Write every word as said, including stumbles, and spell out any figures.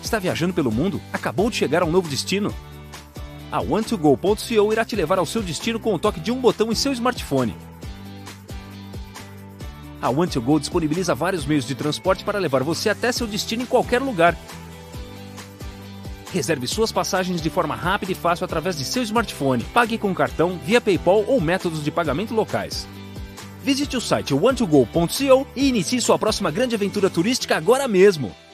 Está viajando pelo mundo? Acabou de chegar a um novo destino? A one to go ponto co irá te levar ao seu destino com o toque de um botão em seu smartphone. A one to go disponibiliza vários meios de transporte para levar você até seu destino em qualquer lugar. Reserve suas passagens de forma rápida e fácil através de seu smartphone. Pague com cartão, via PayPal ou métodos de pagamento locais. Visite o site one to go ponto co e inicie sua próxima grande aventura turística agora mesmo!